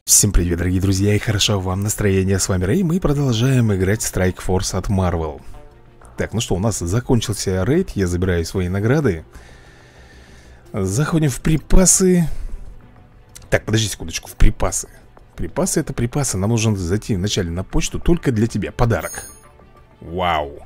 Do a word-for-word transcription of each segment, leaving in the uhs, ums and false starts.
Всем привет, дорогие друзья, и хорошо вам настроение. С вами Рэй, мы продолжаем играть Strike Force от Marvel. Так, ну что, у нас закончился рейд, я забираю свои награды. Заходим в припасы. Так, подожди секундочку, в припасы. Припасы это припасы, нам нужно зайти вначале на почту, только для тебя, подарок. Вау.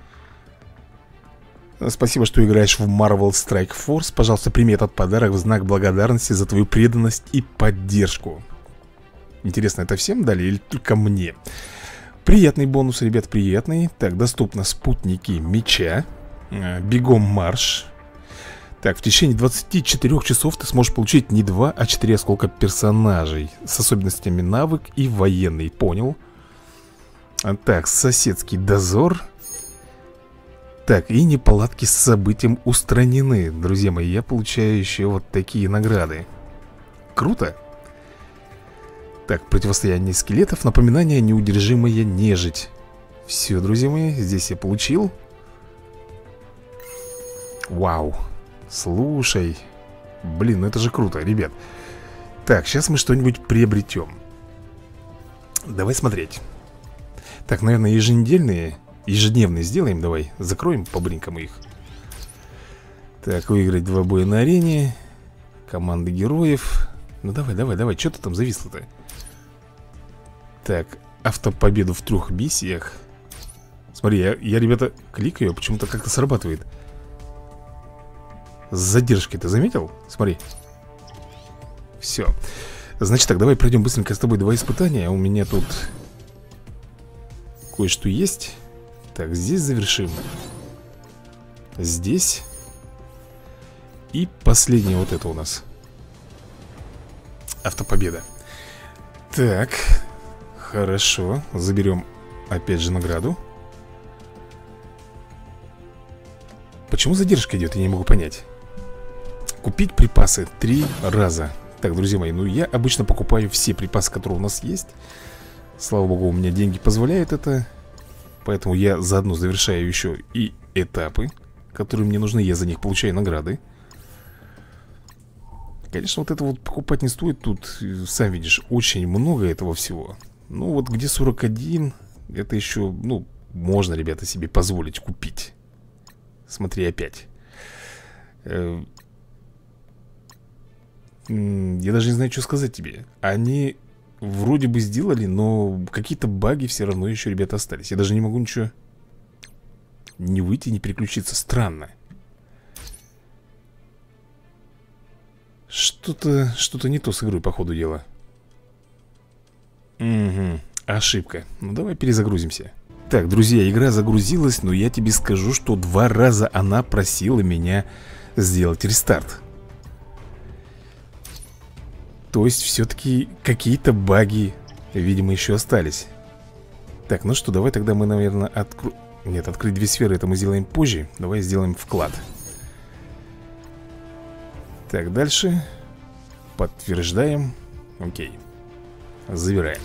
Спасибо, что играешь в Marvel Strike Force. Пожалуйста, прими этот подарок в знак благодарности за твою преданность и поддержку. Интересно, это всем дали или только мне? Приятный бонус, ребят, приятный. Так, доступно спутники меча. Бегом марш. Так, в течение двадцати четырёх часов ты сможешь получить не два, а четыре осколка персонажей с особенностями навык и военный, понял? Так, соседский дозор. Так, и неполадки с событием устранены. Друзья мои, я получаю еще вот такие награды. Круто. Так, противостояние скелетов, напоминание, неудержимая нежить. Все, друзья мои, здесь я получил. Вау. Слушай. Блин, ну это же круто, ребят. Так, сейчас мы что-нибудь приобретем. Давай смотреть. Так, наверное, еженедельные, ежедневные сделаем, давай. Закроем по-бринкам их. Так, выиграть два боя на арене. Команды героев. Ну давай, давай, давай, что ты там зависло-то? Так, автопобеду в трех миссиях. Смотри, я, я, ребята, кликаю, почему-то как-то срабатывает. С задержкой, ты заметил? Смотри. Все. Значит так, давай пройдем быстренько с тобой два испытания. У меня тут кое-что есть. Так, здесь завершим. Здесь. И последнее вот это у нас. Автопобеда. Так. Хорошо, заберем опять же награду. Почему задержка идет, я не могу понять. Купить припасы три раза. Так, друзья мои, ну я обычно покупаю все припасы, которые у нас есть. Слава богу, у меня деньги позволяют это. Поэтому я заодно завершаю еще и этапы, которые мне нужны, я за них получаю награды. Конечно, вот это вот покупать не стоит. Тут, сам видишь, очень много этого всего. Ну вот где сорок один, это еще, ну, можно, ребята, себе позволить купить. Смотри опять. э, Я даже не знаю, что сказать тебе. Они вроде бы сделали, но какие-то баги все равно еще, ребята, остались. Я даже не могу ничего не выйти, не переключиться. Странно. Что-то, что-то не то с игрой, по ходу дела. Угу, ошибка. Ну давай перезагрузимся. Так, друзья, игра загрузилась, но я тебе скажу, что два раза она просила меня сделать рестарт. То есть все-таки какие-то баги, видимо, еще остались. Так, ну что, давай тогда мы, наверное, откроем... Нет, открыть две сферы, это мы сделаем позже. Давай сделаем вклад. Так, дальше. Подтверждаем. Окей. Забираем.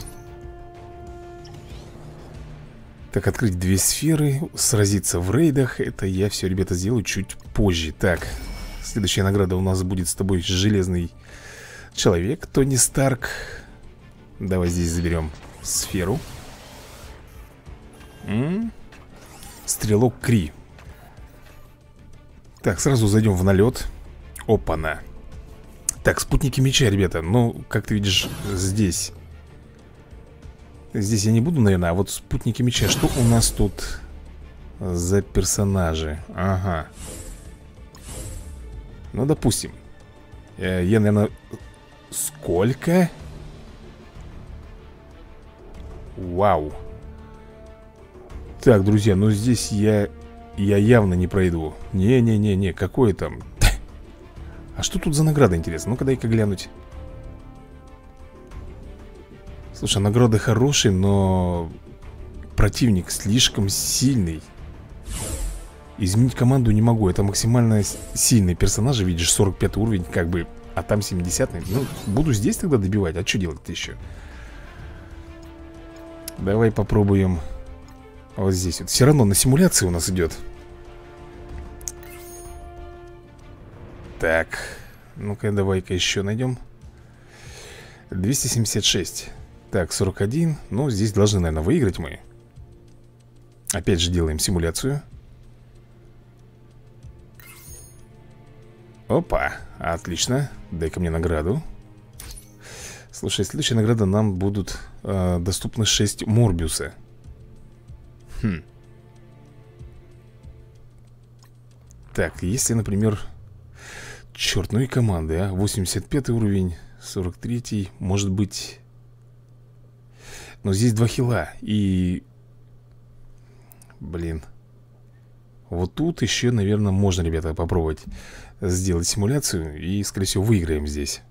Так, открыть две сферы. Сразиться в рейдах. Это я все, ребята, сделаю чуть позже. Так, следующая награда у нас будет с тобой железный человек, Тони Старк. Давай здесь заберем сферу. М-м-м. Стрелок Кри. Так, сразу зайдем в налет. Опа-на. Так, спутники меча, ребята. Ну, как ты видишь, здесь Здесь я не буду, наверное. А вот спутники меча. Что у нас тут за персонажи? Ага. Ну, допустим. Я, я наверное... Сколько? Вау. Так, друзья, ну здесь я... Я явно не пройду. Не-не-не-не, какое там... А что тут за награда, интересно? Ну-ка, дай-ка глянуть. Слушай, награды хорошие, но противник слишком сильный. Изменить команду не могу. Это максимально сильные персонажи. Видишь, сорок пятый уровень, как бы. А там семидесятый. Ну, буду здесь тогда добивать. А что делать-то еще? Давай попробуем. Вот здесь вот. Все равно на симуляции у нас идет. Так. Ну-ка, давай-ка еще найдем. двести семьдесят шесть. Так, сорок один. Ну, здесь должны, наверное, выиграть мы. Опять же делаем симуляцию. Опа, отлично. Дай-ка мне награду. Слушай, следующая награда нам будут э, доступны шесть Морбиуса. Хм. Так, если, например... Черт, ну и команды, а. восемьдесят пятый уровень, сорок третий. Может быть... Но здесь два хила. И... Блин. Вот тут еще, наверное, можно, ребята, попробовать сделать симуляцию. И, скорее всего, выиграем здесь.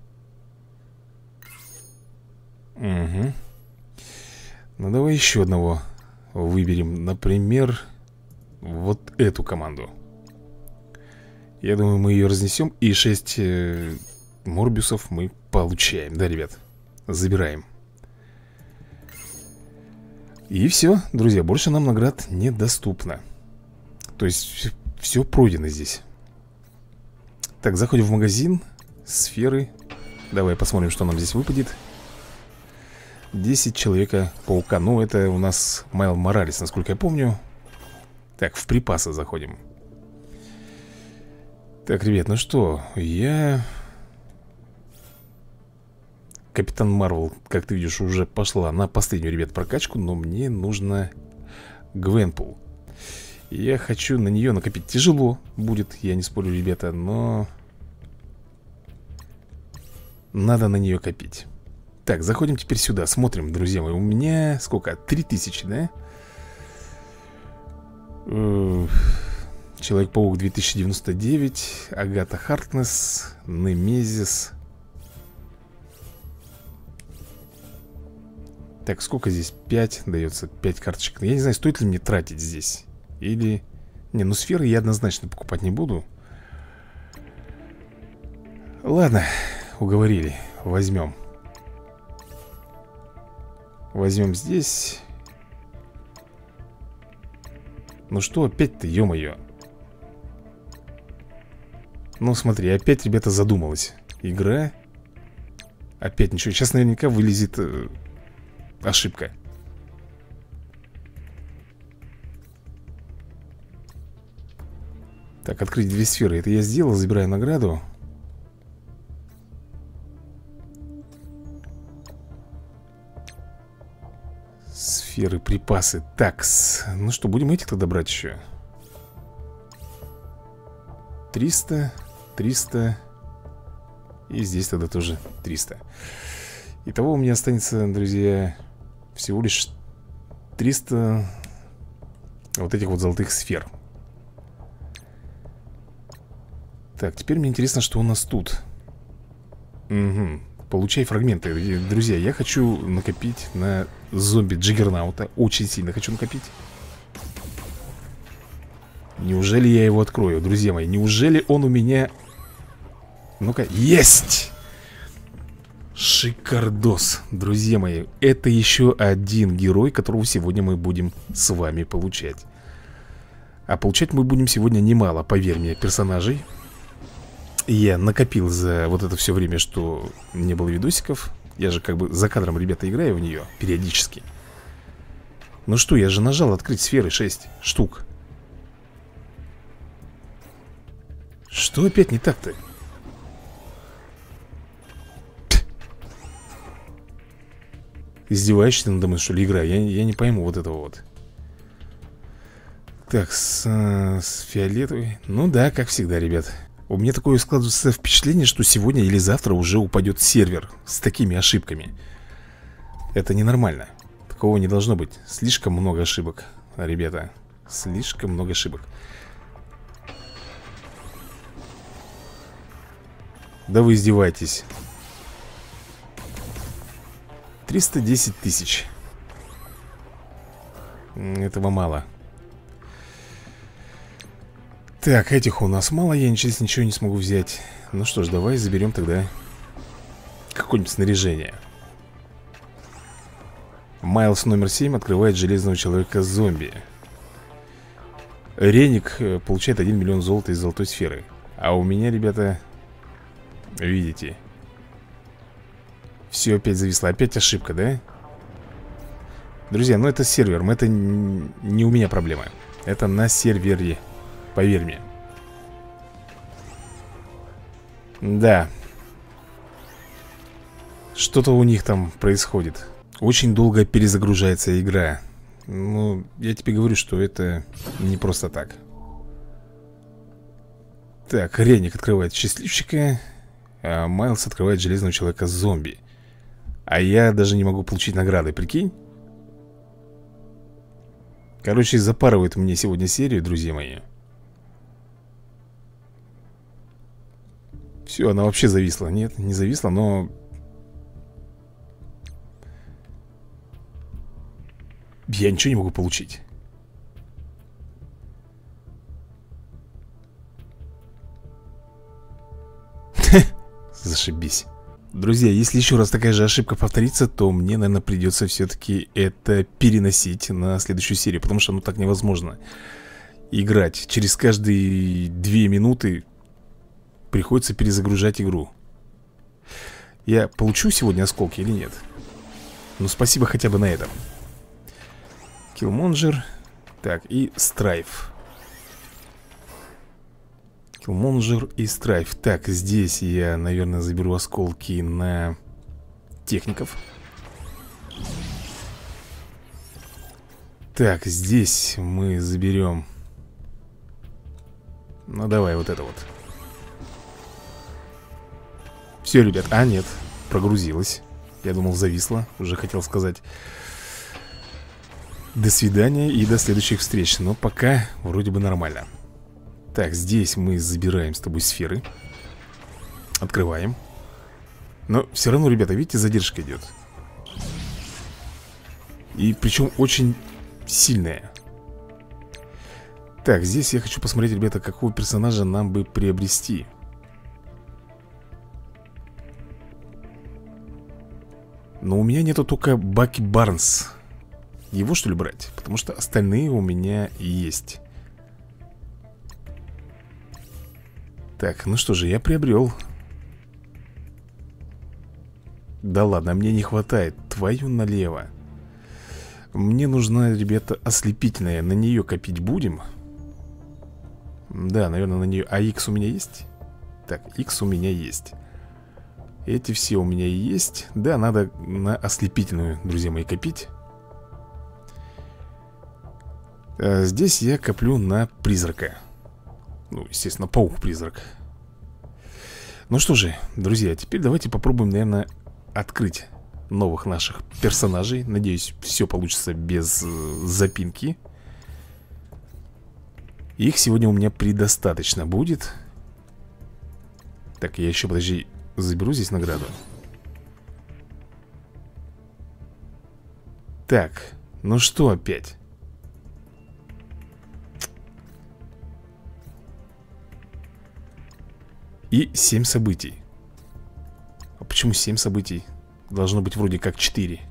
Угу. Ну, давай еще одного выберем. Например, вот эту команду. Я думаю, мы ее разнесем. И шесть э, Морбиусов мы получаем. Да, ребят? Забираем. И все, друзья, больше нам наград недоступно. То есть все пройдено здесь. Так, заходим в магазин. Сферы. Давай посмотрим, что нам здесь выпадет. десять Человека-паука. Ну, это у нас Майл Моралес, насколько я помню. Так, в припасы заходим. Так, ребят, ну что, я... Капитан Марвел, как ты видишь, уже пошла на последнюю, ребят, прокачку. Но мне нужно Гвенпул. Я хочу на нее накопить. Тяжело будет, я не спорю, ребята, но... Надо на нее копить. Так, заходим теперь сюда, смотрим, друзья мои. У меня сколько? три тысячи, да? Человек-паук две тысячи девяносто девять. Агата Хартнесс. Немезис. Так, сколько здесь? пять дается, пять карточек. Я не знаю, стоит ли мне тратить здесь. Или... Не, ну сферы я однозначно покупать не буду. Ладно, уговорили. Возьмем. Возьмем здесь. Ну что опять-то, ё-моё. Ну смотри, опять, ребята, задумалась игра. Опять ничего. Сейчас наверняка вылезет э, ошибка. Так, открыть две сферы. Это я сделал, забираю награду. Сферы, припасы. Так, ну что, будем этих тогда брать еще. триста, триста. И здесь тогда тоже триста. Итого у меня останется, друзья, всего лишь триста вот этих вот золотых сфер. Так, теперь мне интересно, что у нас тут. Угу. Получай фрагменты. Друзья, я хочу накопить на зомби Джиггернаута. Очень сильно хочу накопить. Неужели я его открою, друзья мои? Неужели он у меня... Ну-ка, есть! Шикардос, друзья мои. Это еще один герой, которого сегодня мы будем с вами получать. А получать мы будем сегодня немало, поверь мне, персонажей. Я накопил за вот это все время, что не было видосиков. Я же как бы за кадром, ребята, играю в нее периодически. Ну что, я же нажал открыть сферы шесть штук. Что опять не так-то? Издеваешься надо мной, что ли, игра? Я, я не пойму вот этого вот. Так, с, с фиолетовой. Ну да, как всегда, ребят. У меня такое складывается впечатление, что сегодня или завтра уже упадет сервер с такими ошибками. Это ненормально. Такого не должно быть. Слишком много ошибок, ребята. Слишком много ошибок. Да вы издеваетесь. триста десять тысяч. Этого мало. Так, этих у нас мало. Я сейчас ничего не смогу взять. Ну что ж, давай заберем тогда какое-нибудь снаряжение. Майлз номер семь открывает железного человека-зомби. Реник получает один миллион золота из золотой сферы. А у меня, ребята, видите, Все опять зависло, опять ошибка, да? Друзья, ну это сервер, это не у меня проблема. Это на сервере, поверь мне. Да. Что-то у них там происходит. Очень долго перезагружается игра. Ну, я тебе говорю, что это не просто так. Так, Реник открывает счастливчика, а Майлз открывает железного человека-зомби. А я даже не могу получить награды, прикинь? Короче, запарывают мне сегодня серию, друзья мои. Все, она вообще зависла. Нет, не зависла, но... Я ничего не могу получить. Зашибись. Друзья, если еще раз такая же ошибка повторится, то мне, наверное, придется все-таки это переносить на следующую серию. Потому что ну так невозможно играть. Через каждые две минуты приходится перезагружать игру. Я получу сегодня осколки или нет? Ну, спасибо хотя бы на этом. Киллмонджер. Так, и Страйф. Киллмонджер и Страйф. Так, здесь я, наверное, заберу осколки на техников. Так, здесь мы заберем. Ну, давай вот это вот. Все, ребят. А, нет, прогрузилась. Я думал, зависла. Уже хотел сказать до свидания и до следующих встреч. Но пока вроде бы нормально. Так, здесь мы забираем с тобой сферы. Открываем. Но все равно, ребята, видите, задержка идет. И причем очень сильная. Так, здесь я хочу посмотреть, ребята, какого персонажа нам бы приобрести. Но у меня нету только Баки Барнс. Его что ли брать? Потому что остальные у меня есть. Так, ну что же, я приобрел. Да ладно, мне не хватает. Твою налево. Мне нужна, ребята, ослепительная. На нее копить будем? Да, наверное, на нее. А X у меня есть? Так, X у меня есть. Эти все у меня есть. Да, надо на ослепительную, друзья мои, копить. а Здесь я коплю на призрака. Ну, естественно, паук-призрак. Ну что же, друзья, теперь давайте попробуем, наверное, открыть новых наших персонажей. Надеюсь, все получится без э, запинки. Их сегодня у меня предостаточно будет. Так, я еще, подожди, заберу здесь награду. Так, ну что опять? И семь событий. А почему семь событий? Должно быть вроде как четыре.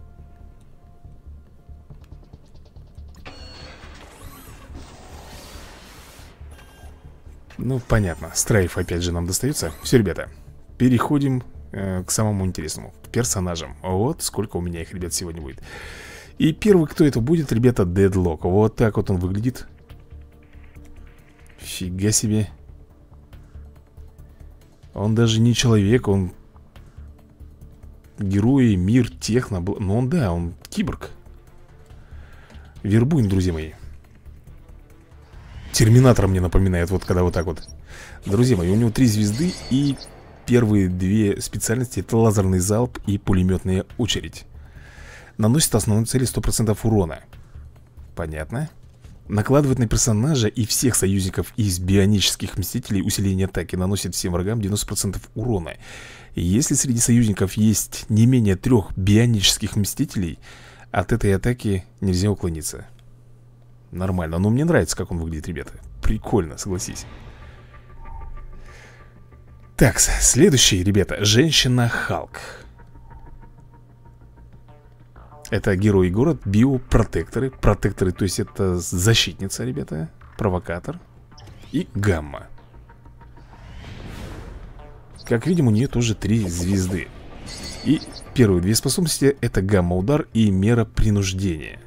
Ну, понятно. Страйф опять же нам достается. Все, ребята, переходим э, к самому интересному. К персонажам. Вот сколько у меня их, ребят, сегодня будет. И первый, кто это будет, ребята, Дедлок. Вот так вот он выглядит. Фига себе. Он даже не человек, он герой, мир, техно. Но он, да, он киборг. Вербуем, друзья мои. Терминатор мне напоминает, вот когда вот так вот. Друзья мои, у него три звезды. И первые две специальности — это лазерный залп и пулеметная очередь. Наносит основной цели сто процентов урона. Понятно. Накладывает на персонажа и всех союзников из бионических мстителей усиление атаки. Наносит всем врагам девяносто процентов урона. Если среди союзников есть не менее трех бионических мстителей, от этой атаки нельзя уклониться. Нормально, но мне нравится, как он выглядит, ребята. Прикольно, согласись. Так, следующий, ребята, Женщина-Халк. Это герой и город, биопротекторы. Протекторы, то есть это защитница, ребята. Провокатор. И Гамма. Как видим, у нее тоже три звезды. И первые две способности — это гамма-удар и мера принуждения.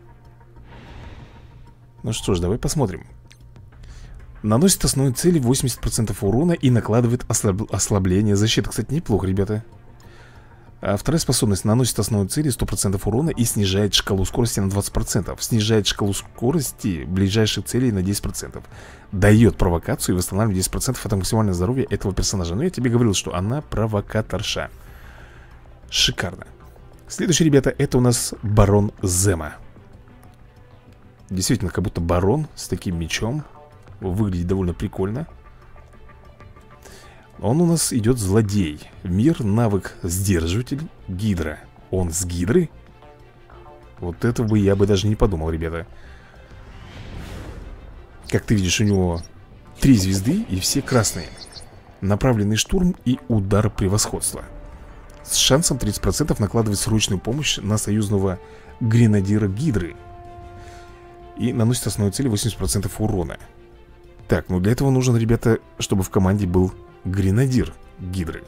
Ну что ж, давай посмотрим. Наносит основной цели восемьдесят процентов урона и накладывает ослаб... ослабление защиты. Кстати, неплохо, ребята. А вторая способность: наносит основной цели сто процентов урона и снижает шкалу скорости на двадцать процентов. Снижает шкалу скорости ближайших целей на десять процентов. Дает провокацию и восстанавливает десять процентов от максимального здоровья этого персонажа. Но я тебе говорил, что она провокаторша. Шикарно. Следующий, ребята, это у нас барон Зема. Действительно, как будто барон с таким мечом. Выглядит довольно прикольно. Он у нас идет злодей. Мир, навык, сдерживатель, гидра. Он с гидры? Вот это бы я бы даже не подумал, ребята. Как ты видишь, у него три звезды и все красные. Направленный штурм и удар превосходства. С шансом тридцать процентов накладывать срочную помощь на союзного гренадира гидры. И наносит основной цели восемьдесят процентов урона. Так, ну для этого нужно, ребята, чтобы в команде был гренадир гидры.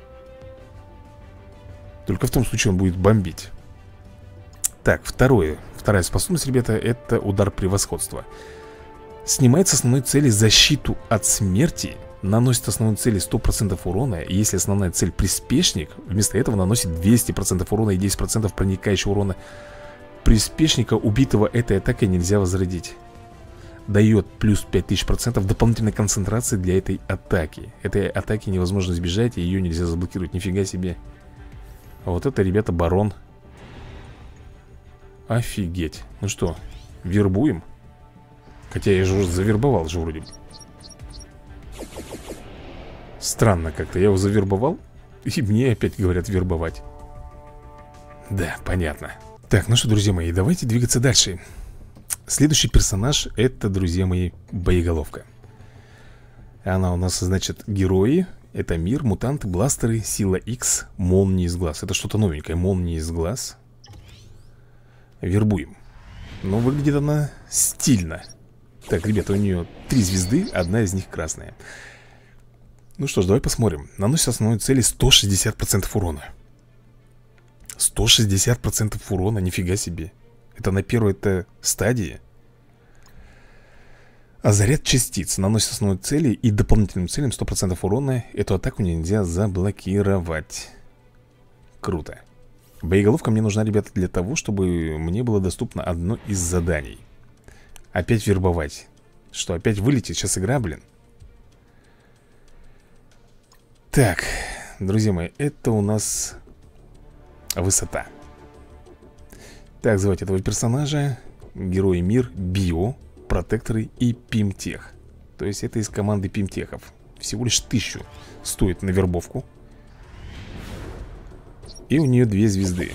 Только в том случае он будет бомбить. Так, второе. Вторая способность, ребята, это удар превосходства. Снимает с основной цели защиту от смерти. Наносит основной цели сто процентов урона. И если основная цель приспешник, вместо этого наносит двести процентов урона и десять процентов проникающего урона. Приспешника, убитого этой атакой, нельзя возродить. Дает плюс пять тысяч процентов дополнительной концентрации для этой атаки. Этой атаки невозможно избежать, и ее нельзя заблокировать. Нифига себе. А вот это, ребята, барон. Офигеть. Ну что, вербуем? Хотя я же уже завербовал же вроде. Странно как-то, я его завербовал, и мне опять говорят вербовать. Да, понятно. Так, ну что, друзья мои, давайте двигаться дальше. Следующий персонаж — это, друзья мои, боеголовка. Она у нас, значит, герои. Это мир, мутанты, бластеры, сила X, молнии из глаз. Это что-то новенькое, молнии из глаз. Вербуем. Но выглядит она стильно. Так, ребята, у нее три звезды, одна из них красная. Ну что ж, давай посмотрим. Наносит основной цели сто шестьдесят процентов урона. сто шестьдесят процентов урона, нифига себе. Это на первой-то стадии. А заряд частиц наносит основной цели и дополнительным целям сто процентов урона. Эту атаку нельзя заблокировать. Круто. Боеголовка мне нужна, ребята, для того, чтобы мне было доступно одно из заданий. Опять вербовать. Что, опять вылетит сейчас игра, блин? Так, друзья мои, это у нас высота. Так, звать этого персонажа. Герои мир, био, протекторы и пимтех. То есть это из команды пимтехов. Всего лишь тысячу стоит на вербовку. И у нее две звезды.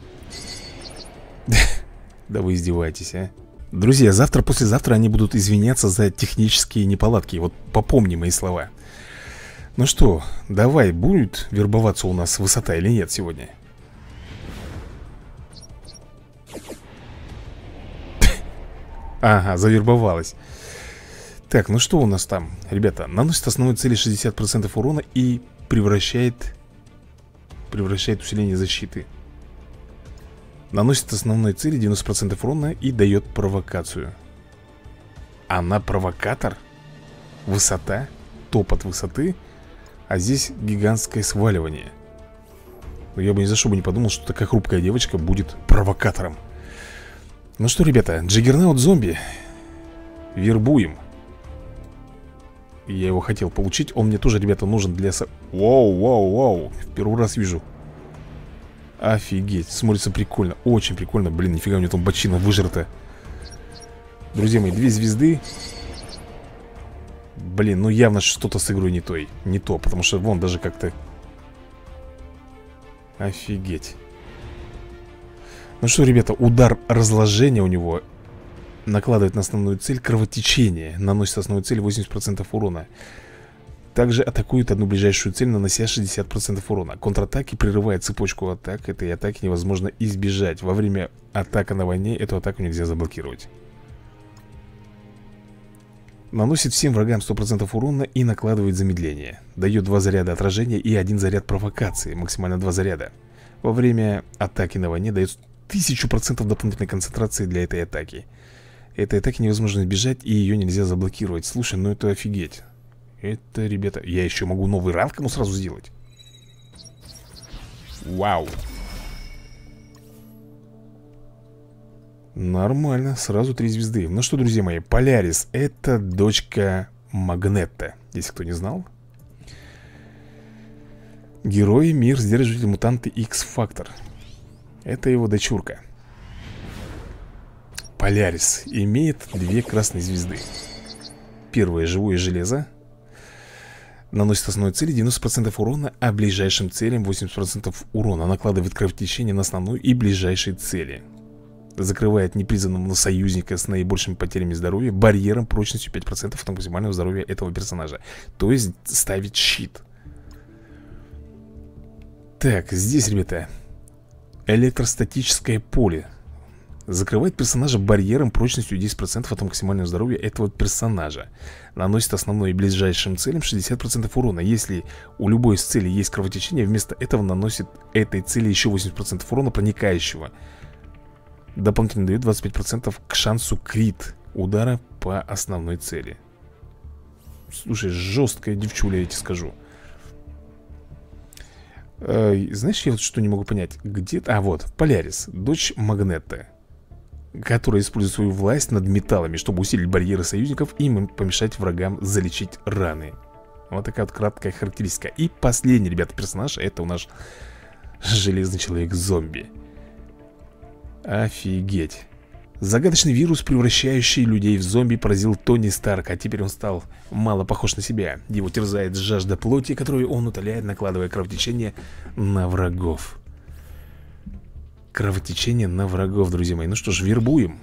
Да вы издеваетесь, а? Друзья, завтра-послезавтра они будут извиняться за технические неполадки. Вот попомни мои слова. Ну что, давай, будет вербоваться у нас высота или нет сегодня? Ага, завербовалась. Так, ну что у нас там? Ребята, наносит основной цели шестьдесят процентов урона и превращает Превращает усиление защиты. Наносит основной цели девяносто процентов урона и дает провокацию. Она провокатор? Высота? Топ от высоты? А здесь гигантское сваливание. Но я бы ни за что бы не подумал, что такая хрупкая девочка будет провокатором. Ну что, ребята, Джаггернаут зомби. Вербуем. Я его хотел получить. Он мне тоже, ребята, нужен для... Со... Вау, вау, вау. Первый раз вижу. Офигеть, смотрится прикольно. Очень прикольно. Блин, нифига у него там бочина выжрата. Друзья мои, две звезды. Блин, ну явно что-то с игрой не той. Не то, потому что вон даже как-то... Офигеть. Ну что, ребята, удар разложения у него накладывает на основную цель кровотечение. Наносит основную цель восемьдесят процентов урона. Также атакует одну ближайшую цель, нанося шестьдесят процентов урона. Контратаки прерывает цепочку атак. Этой атаки невозможно избежать. Во время атаки на войне эту атаку нельзя заблокировать. Наносит всем врагам сто процентов урона и накладывает замедление. Дает два заряда отражения и один заряд провокации. Максимально два заряда. во время атаки на войне дает тысячу процентов дополнительной концентрации для этой атаки. Этой атаки невозможно избежать, и ее нельзя заблокировать. Слушай, ну это офигеть. Это, ребята, я еще могу новый ранг ему сразу сделать. Вау. Нормально, сразу три звезды. Ну что, друзья мои, Полярис — это дочка Магнета, если кто не знал. Герой, мир, сдерживатель, мутанты, X-фактор. Это его дочурка. Полярис имеет две красные звезды. Первое — живое железо. Наносит основной цели девяносто процентов урона, а ближайшим целям восемьдесят процентов урона. Накладывает кровотечение на основную и ближайшие цели. Закрывает непризванного союзника с наибольшими потерями здоровья барьером прочностью пять процентов от максимального здоровья этого персонажа. То есть ставит щит. Так, здесь, ребята, электростатическое поле. Закрывает персонажа барьером прочностью десять процентов от максимального здоровья этого персонажа. Наносит основной и ближайшим целям шестьдесят процентов урона. Если у любой из целей есть кровотечение, вместо этого наносит этой цели еще восемьдесят процентов урона проникающего. Дополнительно дает двадцать пять процентов к шансу крит удара по основной цели. Слушай, жесткая девчуля, я тебе скажу. э, Знаешь, я вот что не могу понять. Где-то... А, вот, Полярис, дочь Магнета, которая использует свою власть над металлами, чтобы усилить барьеры союзников и им помешать врагам залечить раны. Вот такая вот краткая характеристика. И последний, ребята, персонаж — это у нас Железный Человек-зомби. Офигеть. Загадочный вирус, превращающий людей в зомби, поразил Тони Старка. А теперь он стал мало похож на себя. Его терзает жажда плоти, которую он утоляет, накладывая кровотечение на врагов. Кровотечение на врагов, друзья мои. Ну что ж, вербуем.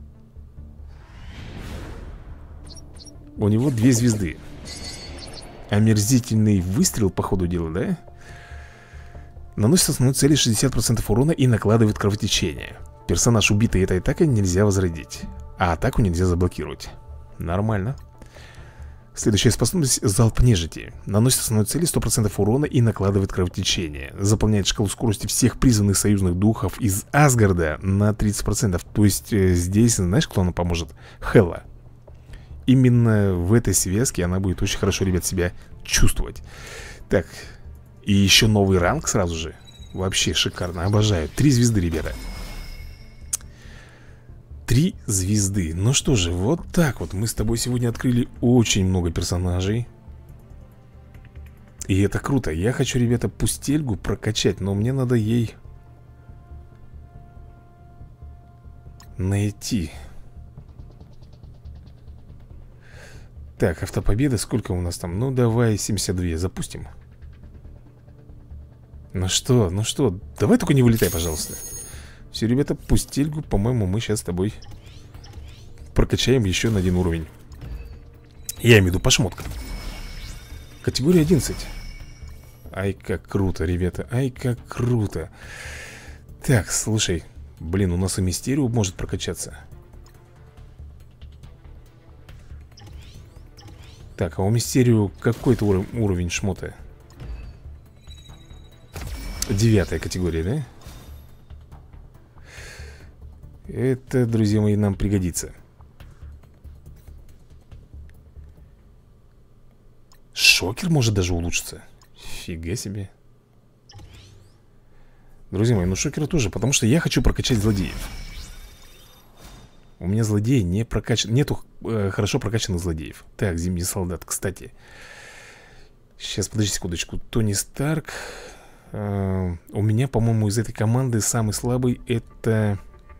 У него две звезды. Омерзительный выстрел, по ходу дела, да? Наносит основной цели шестьдесят процентов урона и накладывает кровотечение. Персонаж, убитый этой атакой, нельзя возродить, а атаку нельзя заблокировать. Нормально. Следующая способность — залп нежити. Наносит основной цели сто процентов урона и накладывает кровотечение. Заполняет шкалу скорости всех призванных союзных духов из Асгарда на тридцать процентов. То есть э, здесь, знаешь, кто нам поможет? Хелла. Именно в этой связке она будет очень хорошо, ребят, себя чувствовать. Так, и еще новый ранг сразу же. Вообще шикарно, обожаю. Три звезды, ребята. Три звезды. Ну что же, вот так вот мы с тобой сегодня открыли очень много персонажей. И это круто. Я хочу, ребята, Пустельгу прокачать, но мне надо ей найти. Так, автопобеда, сколько у нас там? Ну давай семьдесят два запустим. Ну что, ну что, давай только не вылетай, пожалуйста. Все, ребята, Пустельгу, по-моему, мы сейчас с тобой прокачаем еще на один уровень. Я имею в виду по шмоткам. Категория одиннадцать. Ай, как круто, ребята, ай, как круто. Так, слушай, блин, у нас и Мистериум может прокачаться. Так, а у Мистериум какой-то уров уровень шмота? Девятая категория, да? Это, друзья мои, нам пригодится. Шокер может даже улучшиться. Фига себе. Друзья мои, ну шокера тоже, потому что я хочу прокачать злодеев. У меня злодеи не прокачан... Нету э, хорошо прокачанных злодеев. Так, Зимний солдат, кстати. Сейчас, подожди секундочку. Тони Старк. э, У меня, по-моему, из этой команды самый слабый это...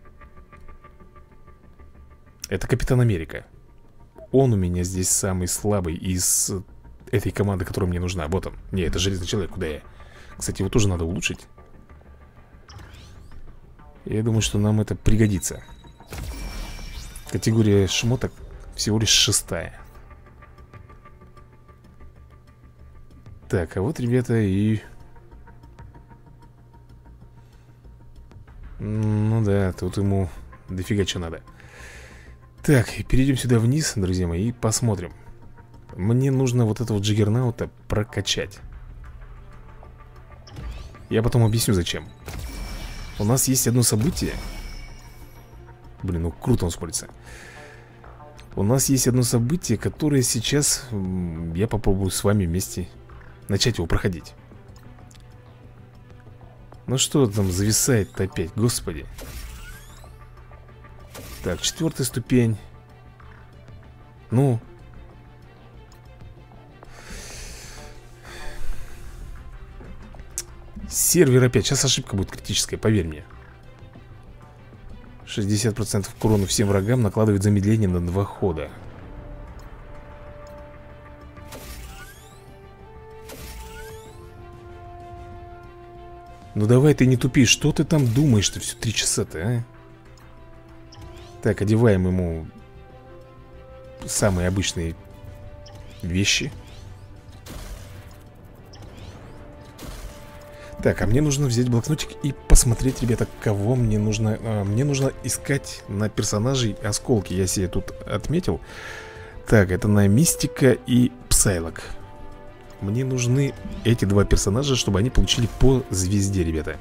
Это Капитан Америка. Он у меня здесь самый слабый из этой команды, которая мне нужна. Вот он. Не, это Железный Человек, куда я? Кстати, его тоже надо улучшить. Я думаю, что нам это пригодится. Категория шмоток всего лишь шестая. Так, а вот, ребята, и... Ну да, тут ему дофига что надо. Так, перейдем сюда вниз, друзья мои, и посмотрим. Мне нужно вот этого Джиггернаута прокачать. Я потом объясню, зачем. У нас есть одно событие. Блин, ну круто он смотрится. У нас есть одно событие, которое сейчас я попробую с вами вместе начать его проходить. Ну что там зависает-то опять, господи. Так, четвертая ступень. Ну. Сервер опять. Сейчас ошибка будет критическая, поверь мне. шестьдесят процентов к урону всем врагам накладывает замедление на два хода. Ну давай ты не тупи. Что ты там думаешь-то все три часа-то, а? Так, одеваем ему самые обычные вещи. Так, а мне нужно взять блокнотик и посмотреть, ребята, кого мне нужно. а, Мне нужно искать на персонажей осколки. Я себе тут отметил. Так, это на Мистика и Псайлок. Мне нужны эти два персонажа, чтобы они получили по звезде, ребята.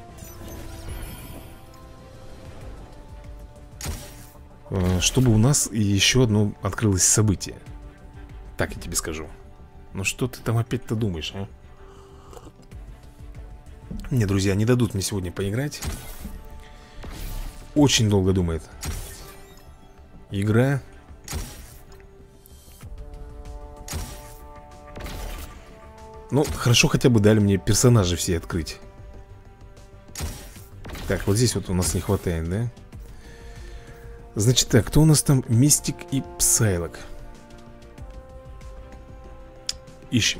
Чтобы у нас еще одно открылось событие. Так я тебе скажу. Ну что ты там опять-то думаешь, а? Не, друзья, не дадут мне сегодня поиграть. Очень долго думает игра. Ну, хорошо хотя бы дали мне персонажи все открыть. Так, вот здесь вот у нас не хватает, да? Значит так, кто у нас там? Мистик и Псайлок. Ищем.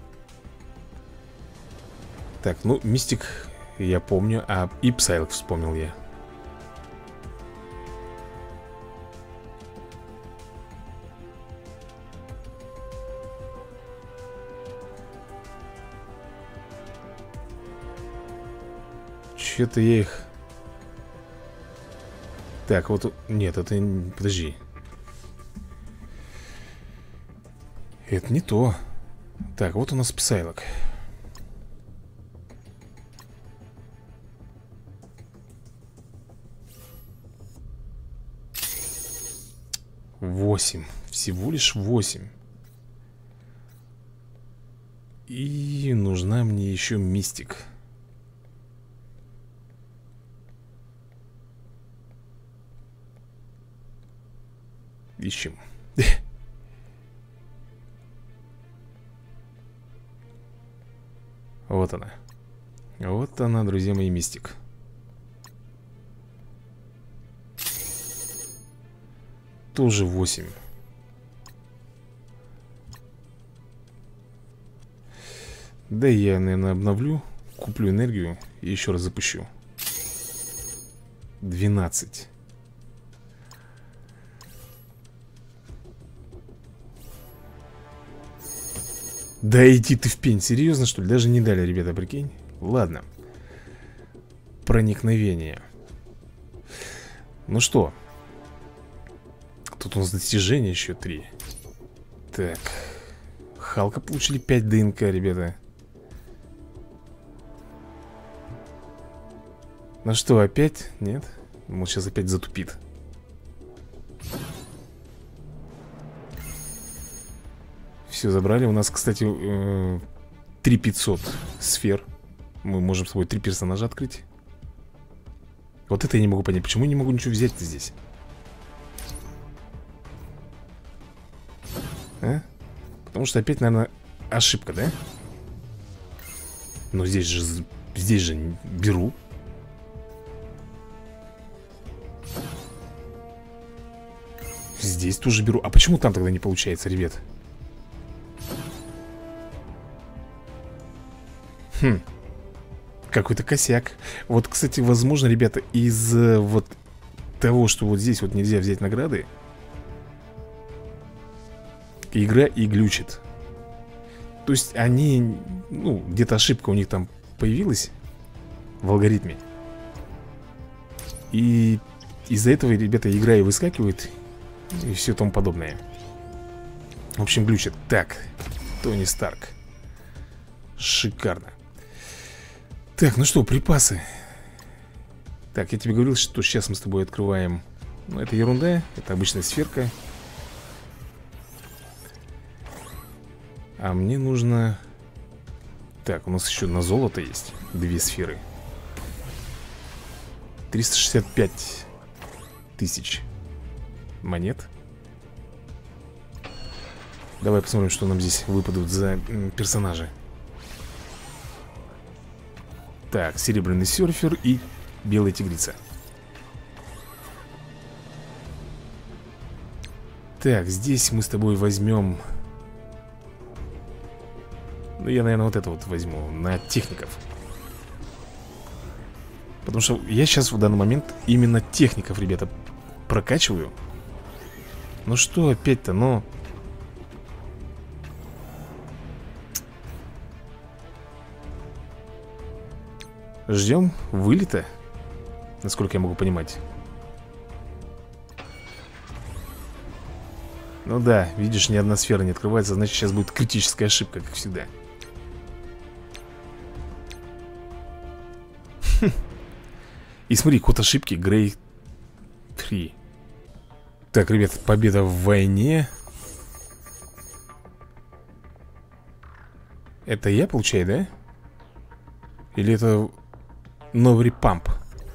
Так, ну, Мистик я помню, а и Псайлок вспомнил я. Че-то я их... Так, вот... Нет, это... Подожди. Это не то. Так, вот у нас Псайлок. Восемь. Всего лишь восемь. И нужна мне еще Мистик. Ищем. Вот она. Вот она, друзья мои, Мистик. Тоже восемь. Да я, наверное, обновлю. Куплю энергию и еще раз запущу. Двенадцать. Да иди ты в пень, серьезно что ли? Даже не дали, ребята, прикинь. Ладно. Проникновение. Ну что? Тут у нас достижения еще три. Так. Халка получили пять ДНК, ребята. Ну что, опять? Нет? Вот сейчас опять затупит. Все, забрали. У нас, кстати, три тысячи пятьсот сфер. Мы можем с собой три персонажа открыть. Вот это я не могу понять. Почему я не могу ничего взять-то здесь? А? Потому что опять, наверное, ошибка, да? Но здесь же, здесь же беру. Здесь тоже беру. А почему там тогда не получается, ребят? Хм. Какой-то косяк. Вот, кстати, возможно, ребята, из вот того, что вот здесь вот нельзя взять награды, игра и глючит. То есть они, ну, где-то ошибка у них там появилась в алгоритме. И из-за этого, ребята, игра и выскакивает, и все тому подобное. В общем, глючит. Так, Тони Старк. Шикарно. Так, ну что, припасы. Так, я тебе говорил, что сейчас мы с тобой открываем. Ну, это ерунда, это обычная сферка. А мне нужно... Так, у нас еще на золото есть две сферы. триста шестьдесят пять тысяч монет. Давай посмотрим, что нам здесь выпадут за персонажи. Так, серебряный серфер и белая тигрица. Так, здесь мы с тобой возьмем... Ну, я, наверное, вот это вот возьму на техников. Потому что я сейчас в данный момент именно техников, ребята, прокачиваю. Ну что опять-то, ну... Ждем вылета, насколько я могу понимать. Ну да, видишь, ни одна сфера не открывается. Значит, сейчас будет критическая ошибка, как всегда. Хм. И смотри, код ошибки Грей три. Так, ребят, победа в войне. Это я получаю, да? Или это новый памп?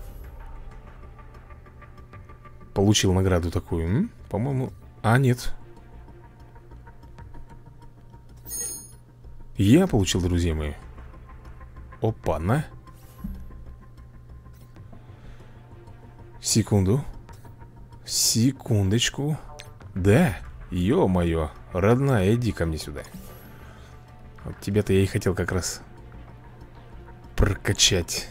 Получил награду такую, по-моему. А, нет. Я получил, друзья мои. Опа-на. Секунду. Секундочку. Да, ё-моё, родная, иди ко мне сюда. Вот тебя-то я и хотел как раз прокачать.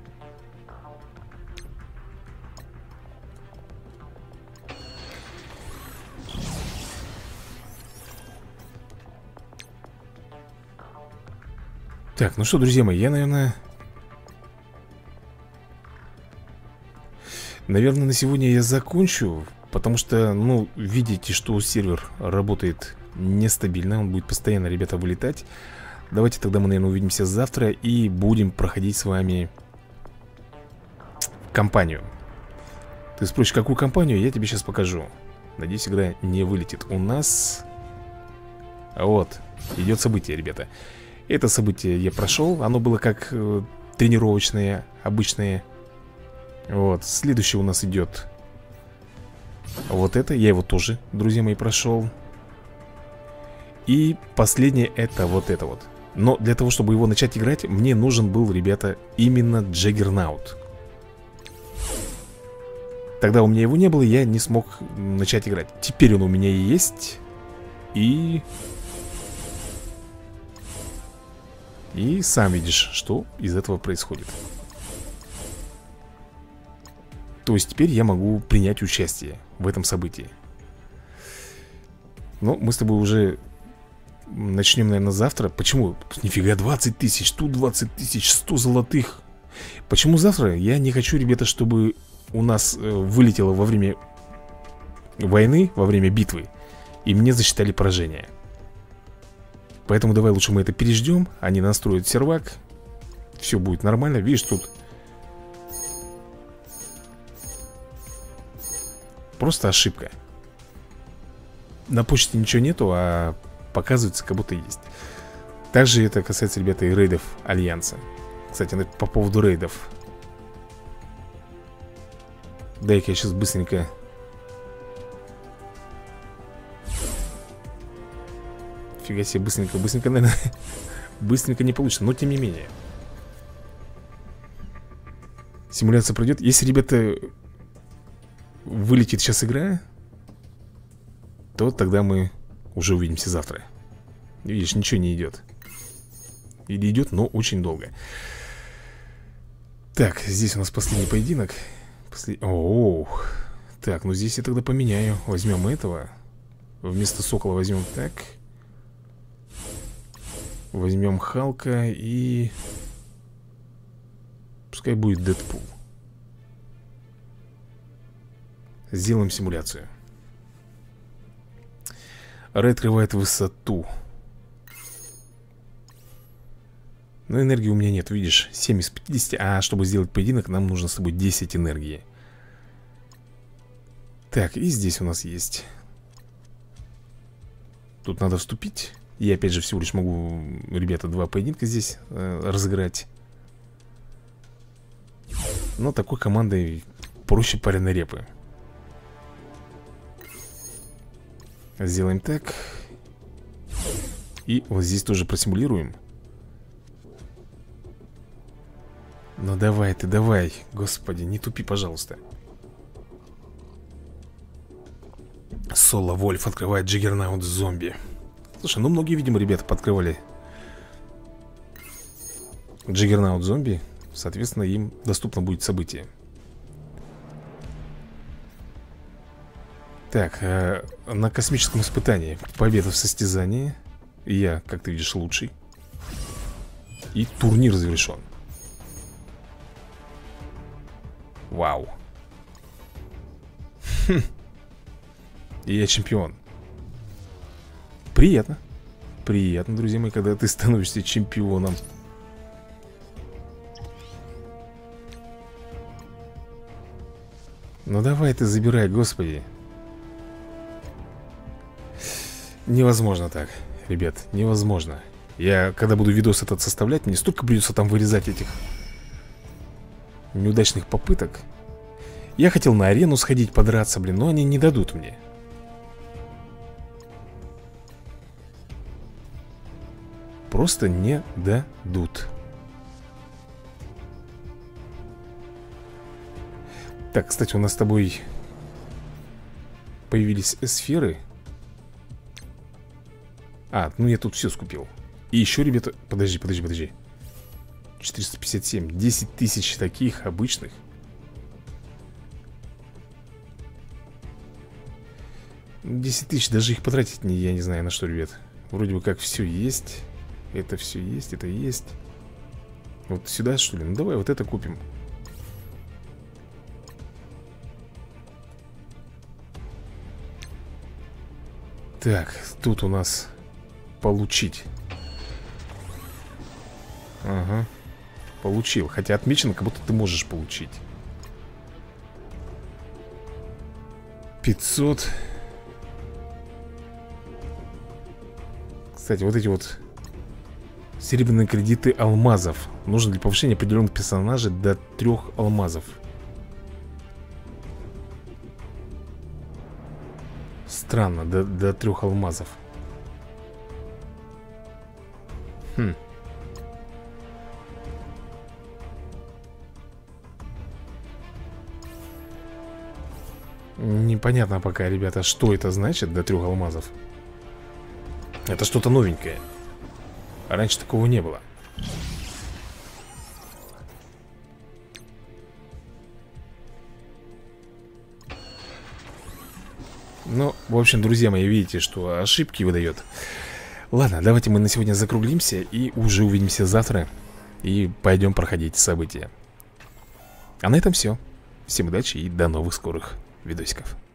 Так, ну что, друзья мои, я, наверное... Наверное, на сегодня я закончу. Потому что, ну, видите, что сервер работает нестабильно. Он будет постоянно, ребята, вылетать. Давайте тогда мы, наверное, увидимся завтра и будем проходить с вами кампанию. Ты спросишь, какую кампанию? Я тебе сейчас покажу. Надеюсь, игра не вылетит. У нас... Вот, идет событие, ребята. Это событие я прошел. Оно было как э, тренировочное, обычное. Вот, следующее у нас идет вот это. Я его тоже, друзья мои, прошел. И последнее это вот это вот. Но для того, чтобы его начать играть, мне нужен был, ребята, именно Джаггернаут. Тогда у меня его не было, я не смог начать играть. Теперь он у меня и есть. И... И сам видишь, что из этого происходит. То есть теперь я могу принять участие в этом событии. Но мы с тобой уже начнем, наверное, завтра. Почему? Нифига, двадцать тысяч, тут двадцать тысяч, сто золотых. Почему завтра? Я не хочу, ребята, чтобы у нас э, вылетело во время войны, во время битвы, и мне засчитали поражение. Поэтому давай лучше мы это переждем. Они настроят сервак. Все будет нормально. Видишь, тут просто ошибка. На почте ничего нету, а показывается, как будто есть. Также это касается, ребята, и рейдов Альянса. Кстати, по поводу рейдов. Дай-ка я сейчас быстренько... Фига себе, быстренько, быстренько, наверное, быстренько не получится, но тем не менее. Симуляция пройдет. Если, ребята, вылетит сейчас игра, то тогда мы уже увидимся завтра. Видишь, ничего не идет. Или идет, но очень долго. Так, здесь у нас последний поединок. Послед... О, так, ну здесь я тогда поменяю. Возьмем этого. Вместо Сокола возьмем так. Возьмем Халка и... Пускай будет Дэдпул. Сделаем симуляцию. Рэй открывает высоту. Но энергии у меня нет, видишь, семь из пятидесяти. А чтобы сделать поединок, нам нужно с тобой десять энергии. Так, и здесь у нас есть. Тут надо вступить. Я опять же всего лишь могу, ребята, два поединка здесь э, разыграть. Но такой командой проще пареной репы. Сделаем так. И вот здесь тоже просимулируем. Ну давай ты, давай. Господи, не тупи, пожалуйста. Соло Вольф открывает Джиггернаут зомби. Слушай, ну многие, видимо, ребята подкрывали Джиггернаут зомби. Соответственно, им доступно будет событие. Так, э, на космическом испытании победа в состязании. Я, как ты видишь, лучший. И турнир завершен. Вау. Хм. И я чемпион. Приятно. Приятно, друзья мои, когда ты становишься чемпионом. Ну давай ты забирай, господи. Невозможно так, ребят, невозможно. Я, когда буду видос этот составлять, мне столько придется там вырезать этих неудачных попыток. Я хотел на арену сходить подраться, блин, но они не дадут мне. Просто не дадут. Так, кстати, у нас с тобой появились сферы. А, ну я тут все скупил. И еще, ребята, подожди, подожди, подожди. четыреста пятьдесят семь, десять тысяч таких обычных. десять тысяч, даже их потратить не, я не знаю на что, ребят. Вроде бы как все есть. Это все есть, это есть. Вот сюда, что ли? Ну давай вот это купим. Так, тут у нас получить. Ага. Получил, хотя отмечено, как будто ты можешь получить. пятьсот. Кстати, вот эти вот серебряные кредиты алмазов нужно для повышения определенных персонажей до трех алмазов. Странно, до, до трех алмазов. Хм. Непонятно пока, ребята, что это значит до трех алмазов. Это что-то новенькое. Раньше такого не было. Ну, в общем, друзья мои, видите, что ошибки выдает. Ладно, давайте мы на сегодня закруглимся и уже увидимся завтра. И пойдем проходить события. А на этом все. Всем удачи и до новых скорых видосиков.